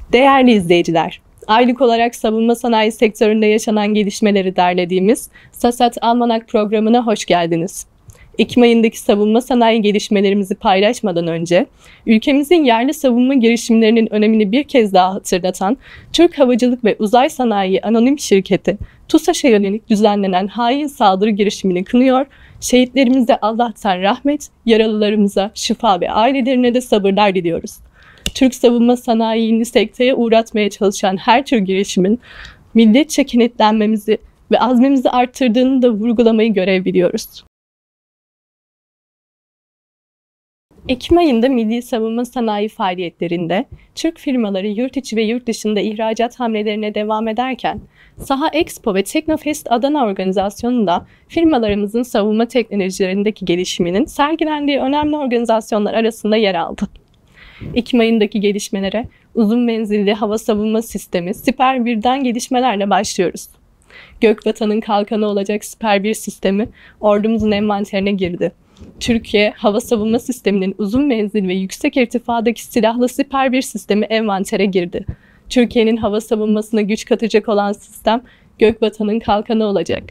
Değerli izleyiciler, aylık olarak savunma sanayi sektöründe yaşanan gelişmeleri derlediğimiz SASAT Almanak programına hoş geldiniz. Ekim ayındaki savunma sanayi gelişmelerimizi paylaşmadan önce, ülkemizin yerli savunma girişimlerinin önemini bir kez daha hatırlatan Türk Havacılık ve Uzay Sanayi Anonim Şirketi, TUSAŞ'a yönelik düzenlenen hain saldırı girişimini kınıyor, şehitlerimize Allah'tan rahmet, yaralılarımıza şifa ve ailelerine de sabırlar diliyoruz. Türk savunma sanayini sekteye uğratmaya çalışan her tür girişimin milletçe kenetlenmemizi ve azmimizi arttırdığını da vurgulamayı görev biliyoruz. Ekim ayında milli savunma sanayi faaliyetlerinde Türk firmaları yurt içi ve yurt dışında ihracat hamlelerine devam ederken, Saha Expo ve Teknofest Adana organizasyonunda firmalarımızın savunma teknolojilerindeki gelişiminin sergilendiği önemli organizasyonlar arasında yer aldı. Ekim ayındaki gelişmelere uzun menzilli hava savunma sistemi Siper 1'den gelişmelerle başlıyoruz. Gökvatan'ın kalkanı olacak Siper 1 sistemi ordumuzun envanterine girdi. Türkiye, hava savunma sisteminin uzun menzil ve yüksek irtifadaki silahlı Siper 1 sistemi envantere girdi. Türkiye'nin hava savunmasına güç katacak olan sistem Gökvatan'ın kalkanı olacak.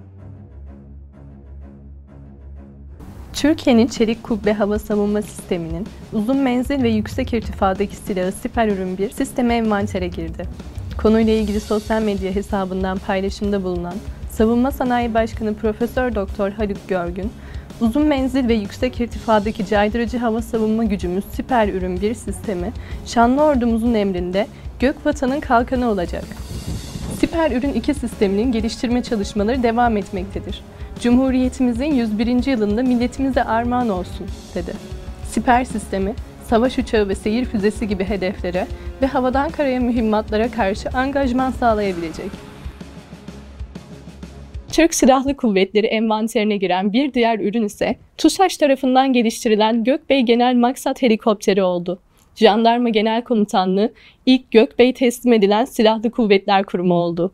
Türkiye'nin çelik kubbe hava savunma sisteminin uzun menzil ve yüksek irtifadaki silahı Siper Ürün 1 sisteme envantere girdi. Konuyla ilgili sosyal medya hesabından paylaşımda bulunan Savunma Sanayi Başkanı Profesör Doktor Haluk Görgün, uzun menzil ve yüksek irtifadaki caydırıcı hava savunma gücümüz Siper Ürün 1 sistemi, şanlı ordumuzun emrinde Gökvatan'ın kalkanı olacak. Siper Ürün 2 sisteminin geliştirme çalışmaları devam etmektedir. Cumhuriyetimizin 101. yılında milletimize armağan olsun, dedi. Siper sistemi, savaş uçağı ve seyir füzesi gibi hedeflere ve havadan karaya mühimmatlara karşı angajman sağlayabilecek. Türk Silahlı Kuvvetleri envanterine giren bir diğer ürün ise TUSAŞ tarafından geliştirilen Gökbey Genel Maksat Helikopteri oldu. Jandarma Genel Komutanlığı ilk Gökbey teslim edilen Silahlı Kuvvetler Kurumu oldu.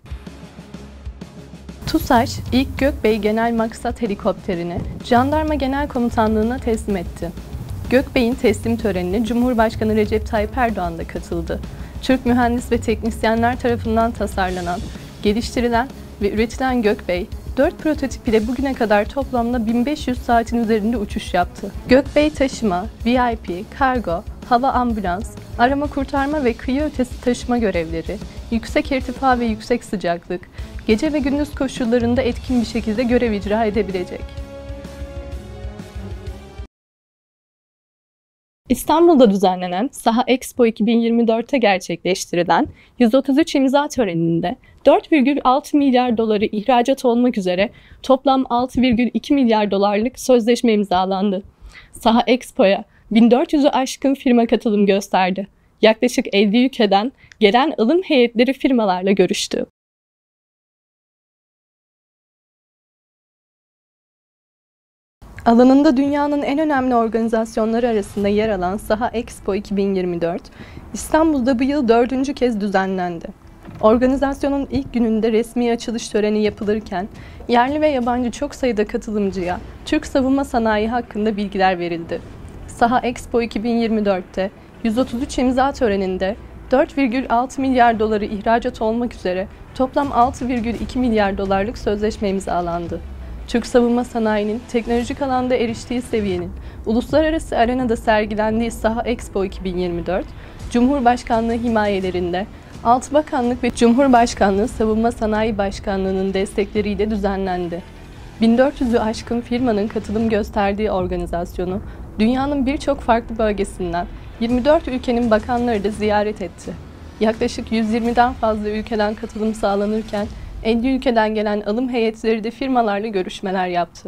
TUSAŞ ilk Gökbey Genel Maksat Helikopterini Jandarma Genel Komutanlığı'na teslim etti. Gökbey'in teslim törenine Cumhurbaşkanı Recep Tayyip Erdoğan da katıldı. Türk mühendis ve teknisyenler tarafından tasarlanan, geliştirilen ve üretilen Gökbey, 4 prototip ile bugüne kadar toplamda 1500 saatin üzerinde uçuş yaptı. Gökbey taşıma, VIP, kargo, hava ambulans, arama kurtarma ve kıyı ötesi taşıma görevleri, yüksek irtifa ve yüksek sıcaklık, gece ve gündüz koşullarında etkin bir şekilde görev icra edebilecek. İstanbul'da düzenlenen Saha Expo 2024'te gerçekleştirilen 133 imza töreninde 4,6 milyar doları ihracat olmak üzere toplam 6,2 milyar dolarlık sözleşme imzalandı. Saha Expo'ya 1400'ü aşkın firma katılım gösterdi. Yaklaşık 50 ülkeden gelen alım heyetleri firmalarla görüştü. Alanında dünyanın en önemli organizasyonları arasında yer alan Saha Expo 2024, İstanbul'da bu yıl 4. kez düzenlendi. Organizasyonun ilk gününde resmi açılış töreni yapılırken, yerli ve yabancı çok sayıda katılımcıya Türk savunma sanayi hakkında bilgiler verildi. Saha Expo 2024'te 133 imza töreninde 4,6 milyar doları ihracat olmak üzere toplam 6,2 milyar dolarlık sözleşme imzalandı. Türk savunma sanayinin teknolojik alanda eriştiği seviyenin uluslararası arenada sergilendiği Saha Expo 2024, Cumhurbaşkanlığı himayelerinde 6 bakanlık ve Cumhurbaşkanlığı Savunma Sanayi Başkanlığı'nın destekleriyle düzenlendi. 1400'ü aşkın firmanın katılım gösterdiği organizasyonu, dünyanın birçok farklı bölgesinden 24 ülkenin bakanları da ziyaret etti. Yaklaşık 120'den fazla ülkeden katılım sağlanırken, 50 ülkeden gelen alım heyetleri de firmalarla görüşmeler yaptı.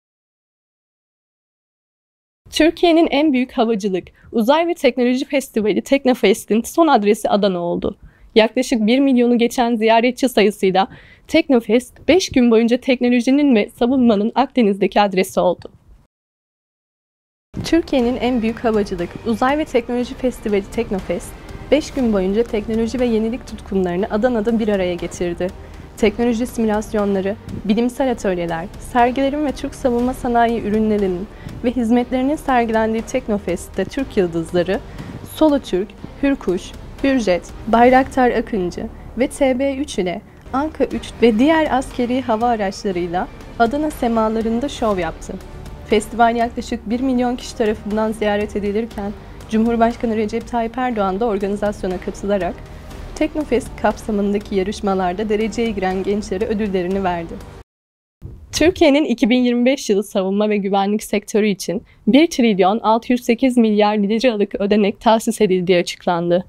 Türkiye'nin en büyük havacılık, uzay ve teknoloji festivali Teknofest'in son adresi Adana oldu. Yaklaşık 1 milyonu geçen ziyaretçi sayısıyla Teknofest, 5 gün boyunca teknolojinin ve savunmanın Akdeniz'deki adresi oldu. Türkiye'nin en büyük havacılık, uzay ve teknoloji festivali Teknofest, 5 gün boyunca teknoloji ve yenilik tutkunlarını Adana'da bir araya getirdi. Teknoloji simülasyonları, bilimsel atölyeler, sergilerin ve Türk savunma sanayi ürünlerinin ve hizmetlerinin sergilendiği Teknofest'te Türk yıldızları, Solotürk, Hürkuş, Hürjet, Bayraktar Akıncı ve TB3 ile Anka-3 ve diğer askeri hava araçlarıyla Adana semalarında şov yaptı. Festival yaklaşık 1 milyon kişi tarafından ziyaret edilirken Cumhurbaşkanı Recep Tayyip Erdoğan da organizasyona katılarak Teknofest kapsamındaki yarışmalarda dereceye giren gençlere ödüllerini verdi. Türkiye'nin 2025 yılı savunma ve güvenlik sektörü için 1 trilyon 608 milyar liralık ödenek tahsis edildiği açıklandı.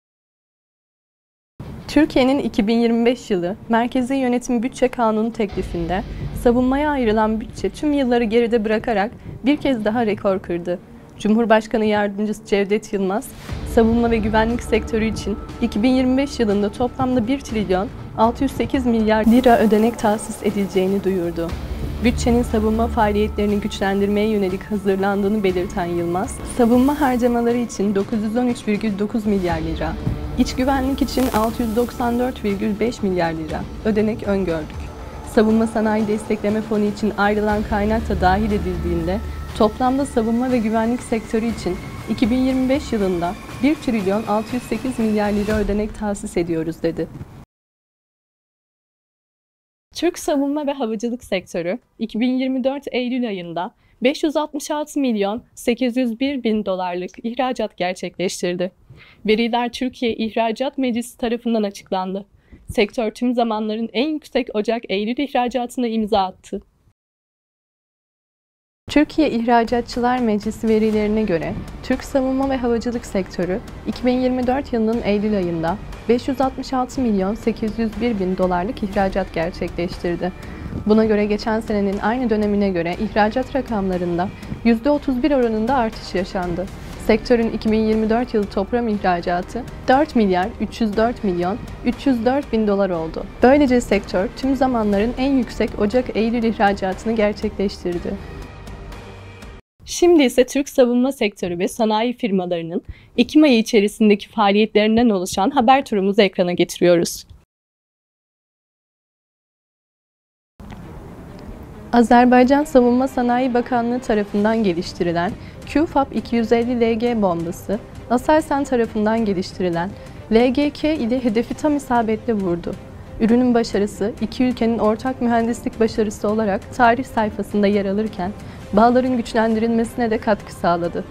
Türkiye'nin 2025 yılı Merkezi Yönetim Bütçe Kanunu teklifinde savunmaya ayrılan bütçe tüm yılları geride bırakarak bir kez daha rekor kırdı. Cumhurbaşkanı Yardımcısı Cevdet Yılmaz, savunma ve güvenlik sektörü için 2025 yılında toplamda 1 trilyon 608 milyar lira ödenek tahsis edileceğini duyurdu. Bütçenin savunma faaliyetlerini güçlendirmeye yönelik hazırlandığını belirten Yılmaz, savunma harcamaları için 913,9 milyar lira, iç güvenlik için 694,5 milyar lira ödenek öngördük. Savunma sanayi destekleme fonu için ayrılan kaynak da dahil edildiğinde toplamda savunma ve güvenlik sektörü için 2025 yılında 1 trilyon 608 milyar lira ödenek tahsis ediyoruz dedi. Türk savunma ve havacılık sektörü 2024 Eylül ayında 566 milyon 801 bin dolarlık ihracat gerçekleştirdi. Veriler Türkiye İhracat Meclisi tarafından açıklandı. Sektör tüm zamanların en yüksek Ocak-Eylül ihracatına imza attı. Türkiye İhracatçılar Meclisi verilerine göre Türk savunma ve havacılık sektörü 2024 yılının Eylül ayında 566 milyon 801 bin dolarlık ihracat gerçekleştirdi. Buna göre geçen senenin aynı dönemine göre ihracat rakamlarında %31 oranında artış yaşandı. Sektörün 2024 yılı toplam ihracatı 4 milyar 304 milyon 304 bin dolar oldu. Böylece sektör tüm zamanların en yüksek Ocak-Eylül ihracatını gerçekleştirdi. Şimdi ise Türk savunma sektörü ve sanayi firmalarının Ekim ayı içerisindeki faaliyetlerinden oluşan haber turumuzu ekrana getiriyoruz. Azerbaycan Savunma Sanayi Bakanlığı tarafından geliştirilen QFAP-250LG bombası, Aselsan tarafından geliştirilen LGK ile hedefi tam isabetle vurdu. Ürünün başarısı, iki ülkenin ortak mühendislik başarısı olarak tarih sayfasında yer alırken, bağların güçlendirilmesine de katkı sağladı.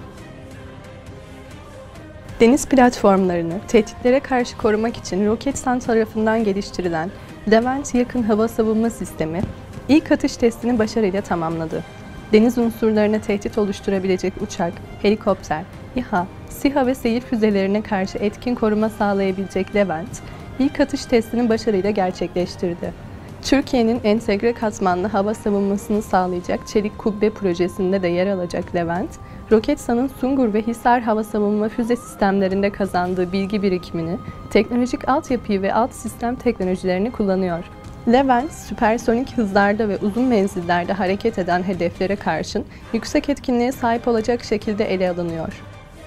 Deniz platformlarını tehditlere karşı korumak için Roketsan tarafından geliştirilen Levent yakın hava savunma sistemi, ilk atış testini başarıyla tamamladı. Deniz unsurlarına tehdit oluşturabilecek uçak, helikopter, İHA, SİHA ve seyir füzelerine karşı etkin koruma sağlayabilecek Levent, ilk atış testini başarıyla gerçekleştirdi. Türkiye'nin entegre katmanlı hava savunmasını sağlayacak Çelik Kubbe projesinde de yer alacak Levent, Roketsan'ın Sungur ve Hisar hava savunma füze sistemlerinde kazandığı bilgi birikimini, teknolojik altyapıyı ve alt sistem teknolojilerini kullanıyor. Levent, süpersonik hızlarda ve uzun menzillerde hareket eden hedeflere karşın yüksek etkinliğe sahip olacak şekilde ele alınıyor.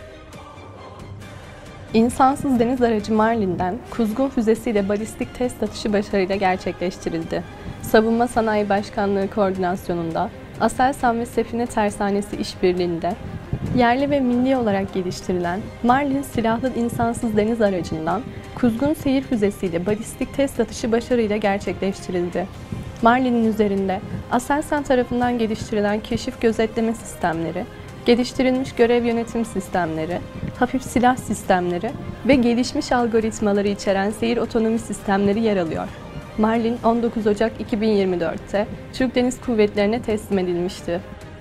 İnsansız deniz aracı Marlin'den Kuzgun füzesiyle balistik test atışı başarıyla gerçekleştirildi. Savunma Sanayi Başkanlığı koordinasyonunda Aselsan ve Sefine Tersanesi işbirliğinde yerli ve milli olarak geliştirilen Marlin silahlı insansız deniz aracından Kuzgun seyir füzesiyle balistik test atışı başarıyla gerçekleştirildi. Marlin'in üzerinde Aselsan tarafından geliştirilen keşif gözetleme sistemleri, geliştirilmiş görev yönetim sistemleri, hafif silah sistemleri ve gelişmiş algoritmaları içeren seyir otonomi sistemleri yer alıyor. Marlin 19 Ocak 2024'te Türk Deniz Kuvvetleri'ne teslim edilmişti.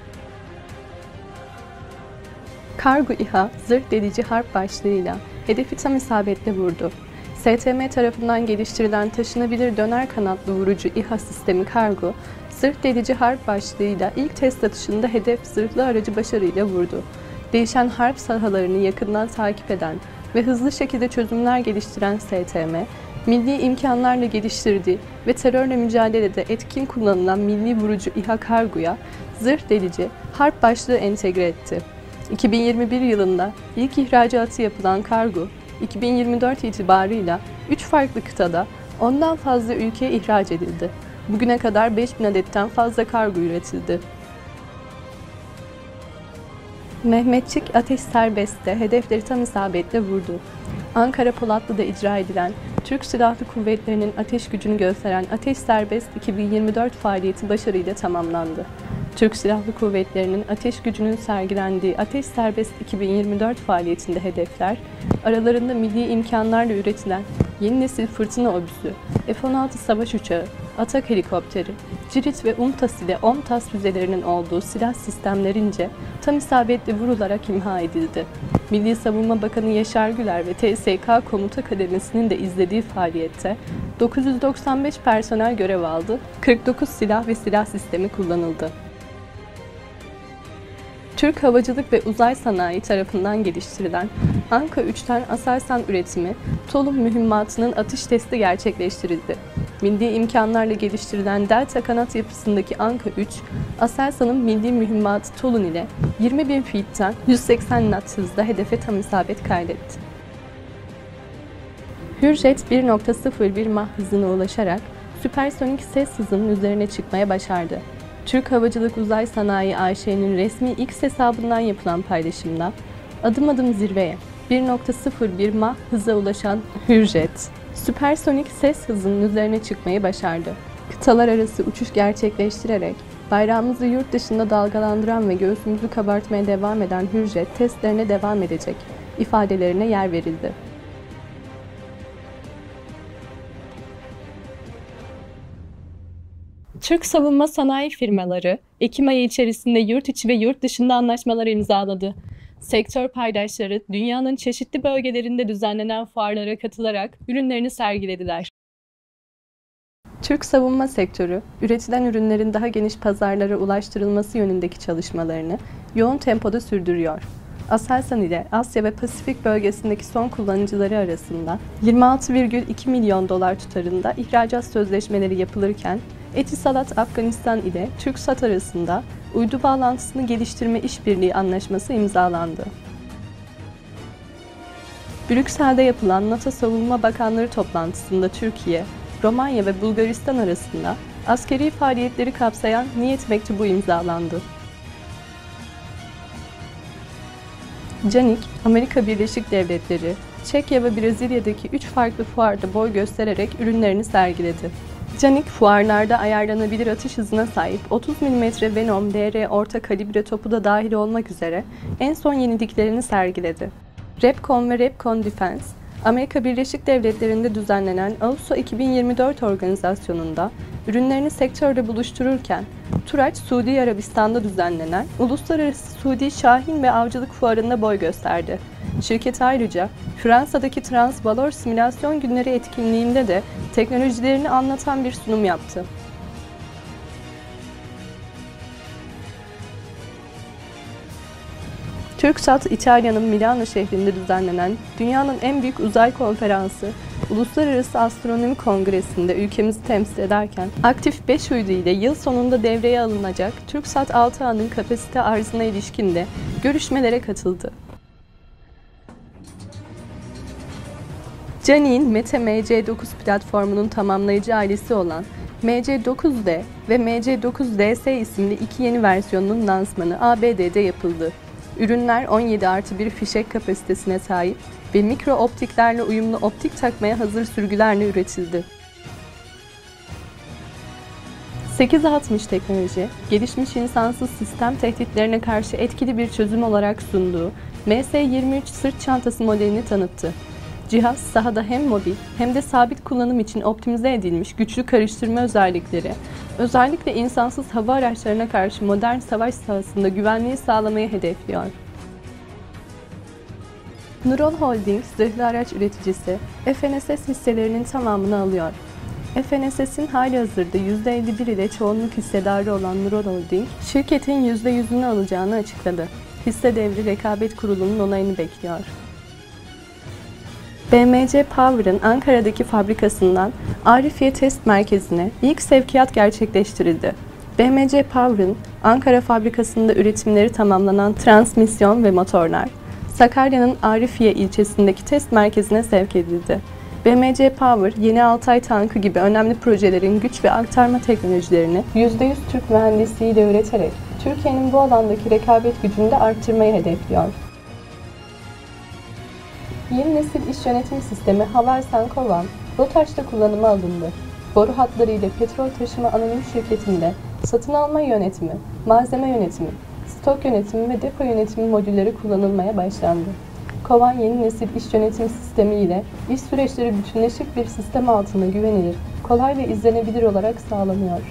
Kargo İHA, zırh delici harp başlığıyla hedefi tam isabetle vurdu. STM tarafından geliştirilen taşınabilir döner kanatlı vurucu İHA sistemi Kargo, zırh delici harp başlığıyla ilk test atışında hedef zırhlı aracı başarıyla vurdu. Değişen harp sahalarını yakından takip eden ve hızlı şekilde çözümler geliştiren STM, milli imkanlarla geliştirdiği ve terörle mücadelede etkin kullanılan milli vurucu İHA Kargo'ya zırh delici harp başlığı entegre etti. 2021 yılında ilk ihracatı yapılan Kargo, 2024 itibarıyla 3 farklı kıtada 10'dan fazla ülkeye ihraç edildi. Bugüne kadar 5000 adetten fazla kargo üretildi. Mehmetçik ateş serbestte hedefleri tam isabetle vurdu. Ankara Polatlı'da icra edilen Türk Silahlı Kuvvetleri'nin ateş gücünü gösteren Ateş Serbest 2024 faaliyeti başarıyla tamamlandı. Türk Silahlı Kuvvetleri'nin ateş gücünün sergilendiği Ateş Serbest 2024 faaliyetinde hedefler, aralarında milli imkanlarla üretilen yeni nesil fırtına obüsü, F-16 savaş uçağı, Atak helikopteri, Cirit ve UMTAS ile OMTAS füzelerinin olduğu silah sistemlerince tam isabetli vurularak imha edildi. Milli Savunma Bakanı Yaşar Güler ve TSK Komuta Kademesi'nin de izlediği faaliyette 995 personel görev aldı, 49 silah ve silah sistemi kullanıldı. Türk Havacılık ve Uzay Sanayi tarafından geliştirilen Anka-3'ten Aselsan üretimi TOLUM mühimmatının atış testi gerçekleştirildi. Milli imkanlarla geliştirilen Delta kanat yapısındaki Anka-3, Aselsan'ın milli mühimmatı TOLUN ile 20.000 feet'ten 180 knot hızla hedefe tam isabet kaydetti. Hürjet 1.01 Mach hızına ulaşarak süpersonik ses hızının üzerine çıkmaya başardı. Türk Havacılık Uzay Sanayi AŞ'nin resmi X hesabından yapılan paylaşımda adım adım zirveye 1.01 Mach hıza ulaşan Hürjet, süpersonik ses hızının üzerine çıkmayı başardı. Kıtalar arası uçuş gerçekleştirerek bayrağımızı yurt dışında dalgalandıran ve göğsümüzü kabartmaya devam eden Hürjet testlerine devam edecek ifadelerine yer verildi. Türk savunma sanayi firmaları, Ekim ayı içerisinde yurt içi ve yurt dışında anlaşmalar imzaladı. Sektör paydaşları, dünyanın çeşitli bölgelerinde düzenlenen fuarlara katılarak ürünlerini sergilediler. Türk savunma sektörü, üretilen ürünlerin daha geniş pazarlara ulaştırılması yönündeki çalışmalarını yoğun tempoda sürdürüyor. Aselsan ile Asya ve Pasifik bölgesindeki son kullanıcıları arasında 26,2 milyon dolar tutarında ihracat sözleşmeleri yapılırken, Etisalat Afganistan ile TürkSat arasında uydu bağlantısını geliştirme işbirliği anlaşması imzalandı. Brüksel'de yapılan NATO Savunma Bakanları toplantısında Türkiye, Romanya ve Bulgaristan arasında askeri faaliyetleri kapsayan niyet mektubu imzalandı. Canik, Amerika Birleşik Devletleri, Çekya ve Brezilya'daki 3 farklı fuarda boy göstererek ürünlerini sergiledi. Canik, fuarlarda ayarlanabilir atış hızına sahip 30 mm Venom DR orta kalibre topu da dahil olmak üzere en son yeniliklerini sergiledi. Repcon ve Repcon Defense, Amerika Birleşik Devletleri'nde düzenlenen AUSO 2024 organizasyonunda ürünlerini sektörde buluştururken, Turaç, Suudi Arabistan'da düzenlenen Uluslararası Suudi Şahin ve Avcılık Fuarı'nda boy gösterdi. Şirket ayrıca Fransa'daki Trans Valor Simülasyon Günleri etkinliğinde de teknolojilerini anlatan bir sunum yaptı. TürkSat, İtalya'nın Milano şehrinde düzenlenen dünyanın en büyük uzay konferansı Uluslararası Astronomi Kongresi'nde ülkemizi temsil ederken aktif 5 uydu ile yıl sonunda devreye alınacak TürkSat 6A'nın kapasite arzına ilişkin de görüşmelere katıldı. Canik'in Mete MC9 platformunun tamamlayıcı ailesi olan MC9D ve MC9DS isimli iki yeni versiyonunun lansmanı ABD'de yapıldı. Ürünler 17+1 fişek kapasitesine sahip ve mikro optiklerle uyumlu optik takmaya hazır sürgülerle üretildi. 860 teknoloji, gelişmiş insansız sistem tehditlerine karşı etkili bir çözüm olarak sunduğu MS-23 sırt çantası modelini tanıttı. Cihaz, sahada hem mobil hem de sabit kullanım için optimize edilmiş güçlü karıştırma özellikleri, özellikle insansız hava araçlarına karşı modern savaş sahasında güvenliği sağlamayı hedefliyor. Nural Holding, zırhlı araç üreticisi, FNSS hisselerinin tamamını alıyor. FNSS'in halihazırda %51 ile çoğunluk hissedarı olan Nural Holding, şirketin %100'ünü alacağını açıkladı. Hisse devri Rekabet Kurulu'nun onayını bekliyor. BMC Power'ın Ankara'daki fabrikasından Arifiye Test Merkezi'ne ilk sevkiyat gerçekleştirildi. BMC Power'ın Ankara fabrikasında üretimleri tamamlanan transmisyon ve motorlar, Sakarya'nın Arifiye ilçesindeki test merkezine sevk edildi. BMC Power, yeni Altay tankı gibi önemli projelerin güç ve aktarma teknolojilerini %100 Türk mühendisliğiyle üreterek Türkiye'nin bu alandaki rekabet gücünü de arttırmayı hedefliyor. Yeni nesil iş yönetim sistemi Havelsan Kovan, BOTAŞ'ta kullanıma alındı. Boru hatları ile petrol taşıma anonim şirketinde satın alma yönetimi, malzeme yönetimi, stok yönetimi ve depo yönetimi modülleri kullanılmaya başlandı. Kovan yeni nesil iş yönetim sistemi ile iş süreçleri bütünleşik bir sistem altında güvenilir, kolay ve izlenebilir olarak sağlanıyor.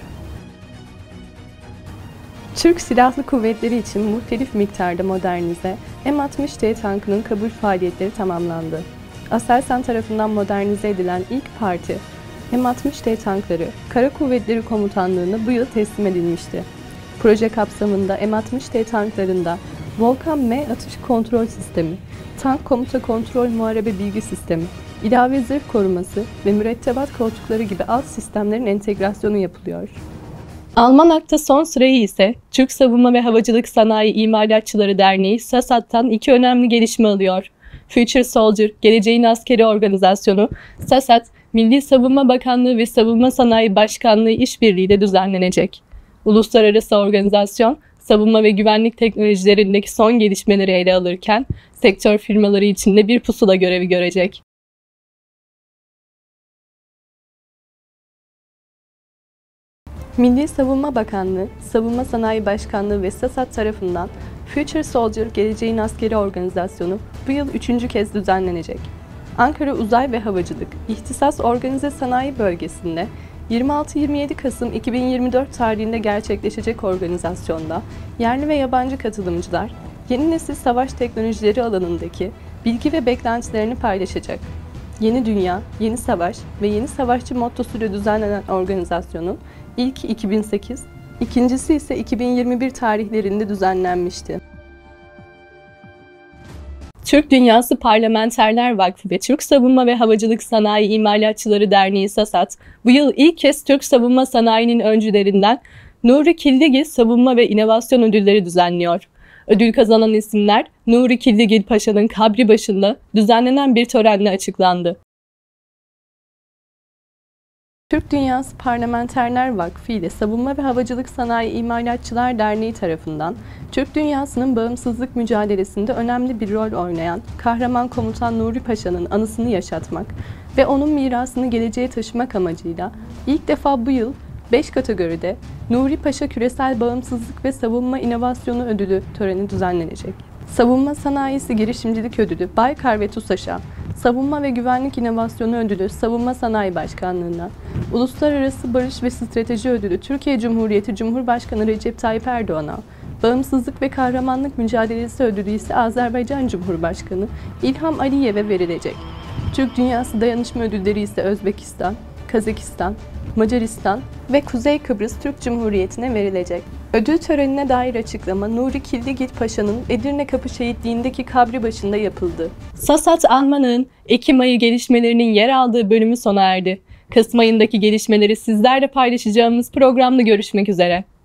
Türk Silahlı Kuvvetleri için muhtelif miktarda modernize M60T tankının kabul faaliyetleri tamamlandı. Aselsan tarafından modernize edilen ilk parti M60T tankları Kara Kuvvetleri Komutanlığı'na bu yıl teslim edilmişti. Proje kapsamında M60T tanklarında Volkan M atış kontrol sistemi, tank komuta kontrol muharebe bilgi sistemi, ilave zırh koruması ve mürettebat koltukları gibi alt sistemlerin entegrasyonu yapılıyor. Almanak'ta son sırayı ise Türk Savunma ve Havacılık Sanayi İmalatçıları Derneği SASAT'tan iki önemli gelişme alıyor. Future Soldier, Geleceğin Askeri Organizasyonu, SASAT, Milli Savunma Bakanlığı ve Savunma Sanayi Başkanlığı işbirliğiyle düzenlenecek. Uluslararası organizasyon, savunma ve güvenlik teknolojilerindeki son gelişmeleri ele alırken, sektör firmaları için de bir pusula görevi görecek. Milli Savunma Bakanlığı, Savunma Sanayi Başkanlığı ve SASAT tarafından Future Soldier, Geleceğin Askeri Organizasyonu bu yıl 3. kez düzenlenecek. Ankara Uzay ve Havacılık İhtisas Organize Sanayi Bölgesi'nde 26-27 Kasım 2024 tarihinde gerçekleşecek organizasyonda yerli ve yabancı katılımcılar yeni nesil savaş teknolojileri alanındaki bilgi ve beklentilerini paylaşacak. Yeni Dünya, Yeni Savaş ve Yeni Savaşçı mottosuyla düzenlenen organizasyonun ilki 2008, ikincisi ise 2021 tarihlerinde düzenlenmişti. Türk Dünyası Parlamenterler Vakfı ve Türk Savunma ve Havacılık Sanayi İmalatçıları Derneği SASAT, bu yıl ilk kez Türk savunma sanayinin öncülerinden Nuri Kildigil Savunma ve İnovasyon Ödülleri düzenliyor. Ödül kazanan isimler Nuri Kildigil Paşa'nın kabri başında düzenlenen bir törenle açıklandı. Türk Dünyası Parlamenterler Vakfı ile Savunma ve Havacılık Sanayi İmalatçılar Derneği tarafından Türk dünyasının bağımsızlık mücadelesinde önemli bir rol oynayan kahraman komutan Nuri Paşa'nın anısını yaşatmak ve onun mirasını geleceğe taşımak amacıyla ilk defa bu yıl 5 kategoride Nuri Paşa Küresel Bağımsızlık ve Savunma İnovasyonu Ödülü töreni düzenlenecek. Savunma Sanayisi Girişimcilik Ödülü Baykar ve TUSAŞ'a, Savunma ve Güvenlik İnovasyonu Ödülü Savunma Sanayi Başkanlığı'na, Uluslararası Barış ve Strateji Ödülü Türkiye Cumhuriyeti Cumhurbaşkanı Recep Tayyip Erdoğan'a, Bağımsızlık ve Kahramanlık Mücadelesi Ödülü ise Azerbaycan Cumhurbaşkanı İlham Aliyev'e verilecek. Türk Dünyası Dayanışma Ödülleri ise Özbekistan, Kazakistan, Macaristan ve Kuzey Kıbrıs Türk Cumhuriyeti'ne verilecek. Ödül törenine dair açıklama Nuri Kildigil Paşa'nın Edirne Kapı Şehitliği'ndeki kabri başında yapıldı. SASAT Alman'ın Ekim ayı gelişmelerinin yer aldığı bölümü sona erdi. Kasım ayındaki gelişmeleri sizlerle paylaşacağımız programda görüşmek üzere.